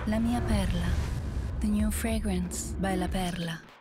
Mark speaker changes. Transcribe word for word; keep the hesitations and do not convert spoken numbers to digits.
Speaker 1: La mia perla. The new fragrance by La Perla.